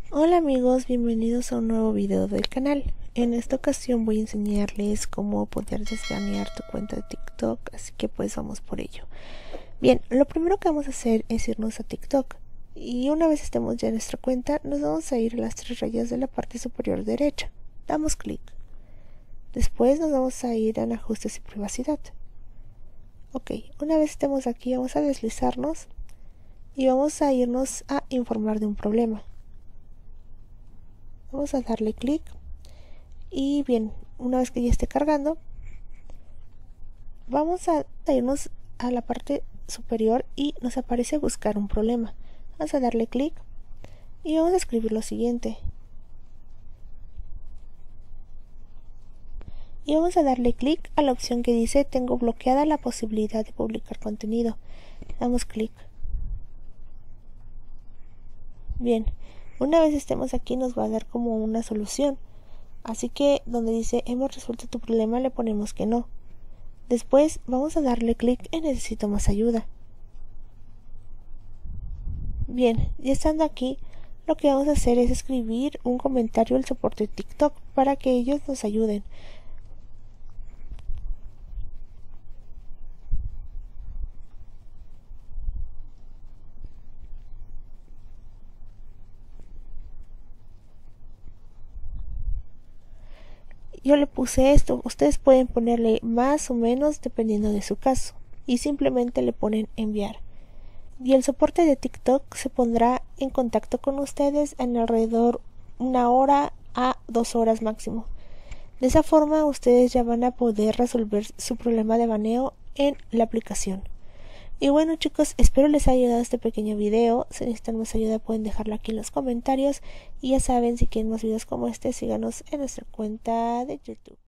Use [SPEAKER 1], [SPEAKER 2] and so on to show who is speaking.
[SPEAKER 1] Hola amigos, bienvenidos a un nuevo video del canal. En esta ocasión voy a enseñarles cómo poder desbanear tu cuenta de TikTok, así que pues vamos por ello. Bien, lo primero que vamos a hacer es irnos a TikTok y una vez estemos ya en nuestra cuenta nos vamos a ir a las tres rayas de la parte superior derecha. Damos clic. Después nos vamos a ir en ajustes y privacidad. Ok, una vez estemos aquí vamos a deslizarnos y vamos a irnos a informar de un problema. Vamos a darle clic y bien, una vez que ya esté cargando, vamos a irnos a la parte superior y nos aparece buscar un problema. Vamos a darle clic y vamos a escribir lo siguiente. Y vamos a darle clic a la opción que dice tengo bloqueada la posibilidad de publicar contenido. Damos clic. Bien, una vez estemos aquí nos va a dar como una solución. Así que donde dice hemos resuelto tu problema le ponemos que no. Después vamos a darle clic en necesito más ayuda. Bien, ya estando aquí, lo que vamos a hacer es escribir un comentario al soporte de TikTok para que ellos nos ayuden. Yo le puse esto, ustedes pueden ponerle más o menos dependiendo de su caso y simplemente le ponen enviar. Y el soporte de TikTok se pondrá en contacto con ustedes en alrededor 1 hora a 2 horas máximo. De esa forma ustedes ya van a poder resolver su problema de baneo en la aplicación. Y bueno chicos, espero les haya ayudado este pequeño video. Si necesitan más ayuda pueden dejarlo aquí en los comentarios. Y ya saben, si quieren más videos como este, síganos en nuestra cuenta de YouTube.